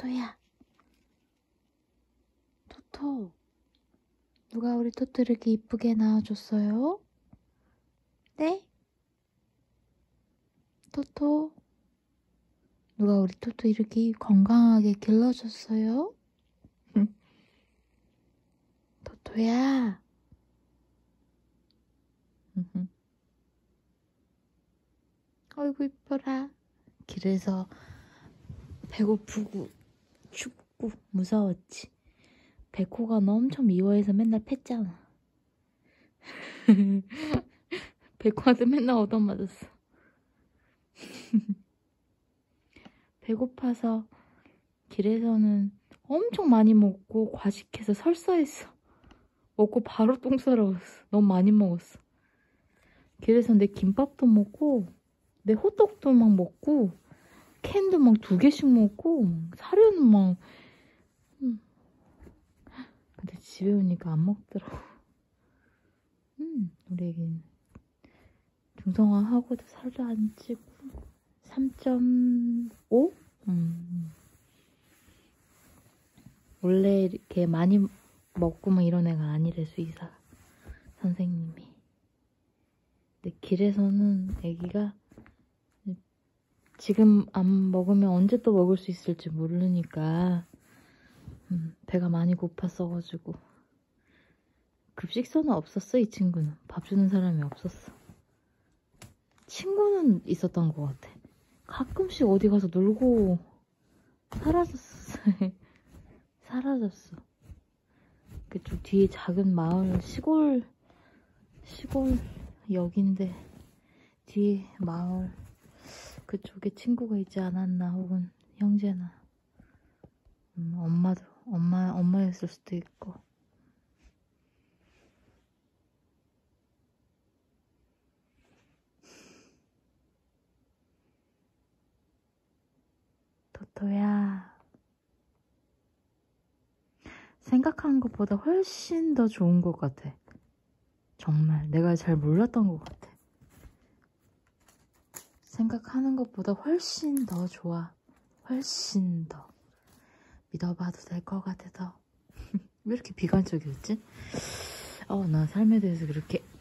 토토야. 토토. 누가 우리 토토 이렇게 이쁘게 낳아줬어요? 네? 토토. 누가 우리 토토 이렇게 건강하게 길러줬어요? 토토야. 아이고 이뻐라. 길에서 배고프고 춥고 무서웠지. 백호가 너 엄청 미워해서 맨날 팼잖아. 백호한테 맨날 얻어맞았어. 배고파서 길에서는 엄청 많이 먹고 과식해서 설사했어. 먹고 바로 똥 싸러 갔어. 너무 많이 먹었어. 길에서 내 김밥도 먹고 내 호떡도 막 먹고 캔도 막 2개씩 먹고 사료는 막 근데 집에 오니까 안 먹더라고. 우리 애기는 중성화하고도 살도 안 찌고 3.5? 원래 이렇게 많이 먹고 막 이런 애가 아니래, 수의사 선생님이. 근데 길에서는 애기가 지금 안 먹으면 언제 또 먹을 수 있을지 모르니까 배가 많이 고팠어가지고 급식소는 없었어. 이 친구는 밥 주는 사람이 없었어. 친구는 있었던 것 같아. 가끔씩 어디 가서 놀고 사라졌어. 사라졌어. 그쪽 뒤에 작은 마을 시골 역인데 뒤에 마을 그쪽에 친구가 있지 않았나, 혹은 형제나 엄마였을 수도 있고. 토토야, 생각한 것보다 훨씬 더 좋은 것 같아. 정말 내가 잘 몰랐던 것 같아. 생각하는 것보다 훨씬 더 좋아. 훨씬 더 믿어봐도 될 것 같아. 더 왜 이렇게 비관적이었지? 나 삶에 대해서 그렇게